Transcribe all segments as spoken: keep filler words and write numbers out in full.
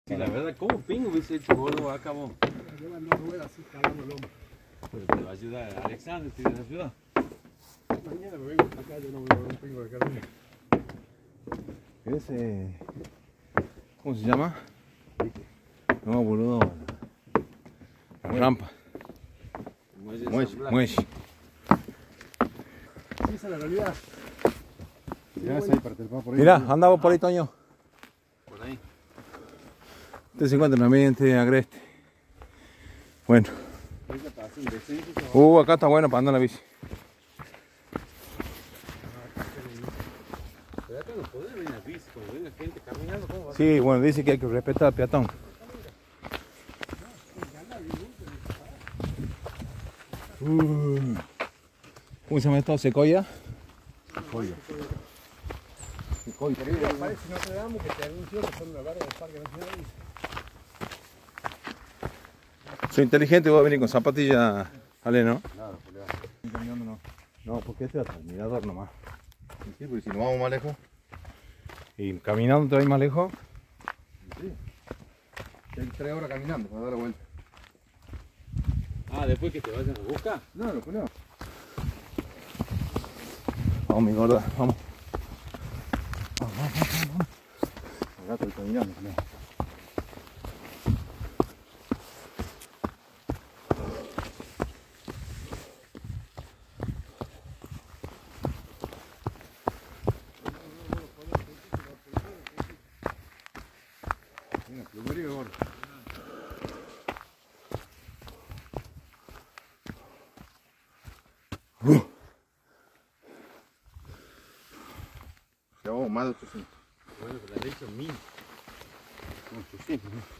Sí, la verdad, ¿cómo pingo hubiese hecho gordo acá vos? Llevan dos ruedas así, calando el hombro. Pero te va a ayudar Alexander, ¿te vas a ayudar? Mañana me vengo para acá, yo no voy a ver un pingo de carne. Ese... ¿Cómo se llama? No, boludo. La rampa. Muelle. Muelle, San Blas. muelle. Sí, esa es la realidad. Mirá, ahí para por ahí. Mirá, anda vos por ahí, Toño. Por ahí. Este se encuentra en el ambiente agreste. Bueno. Esa para hacer un descenso, se va. Uh, acá está bueno para andar en la bici. Pero acá no podés venir a bici, cuando venga gente caminando, ¿cómo va a Sí, bueno, dice que hay que respetar al peatón. Uh, ¿Cómo se llama esto? ¿Secoya? Secoya. Secoya. Por ahí aparece Notre Dame que te anunció que son una barra del Parque Nacional. Soy inteligente, voy a venir con zapatillas, Ale, ¿no? Claro, por ahí. Caminando no. No, porque este es el mirador nomás. Sí, porque si nos vamos más lejos. Y caminando te vas más lejos. Sí. Hay tres horas caminando para dar la vuelta. Ah, después que te vayan a buscar. No, no, no. Vamos, mi gorda, vamos. Vamos, vamos, vamos, vamos. Acá estoy caminando también. Mira, plumería, gordo. Uh. Llevamos más de ochocientos. Bueno, pero le he hecho mil. ochocientos, ¿no?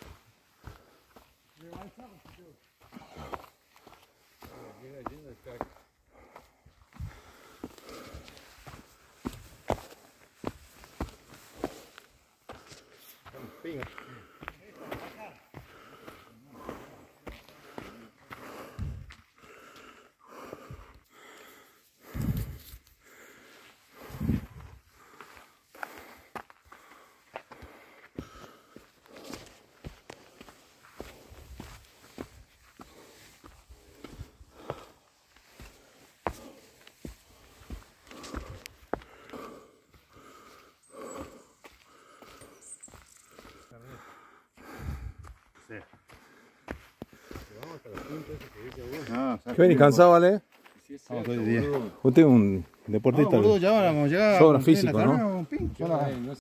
Mira, lleno de caca. Pinga. Ah, ¿Qué venís cansado, vale? Sí, es Vamos cierto, todo el día. boludo. Usted es un deportista. No, boludo, ya vamos a llegar. Sobra a cumplir físico, la ¿no? carrera, un pin. Yo, eh, no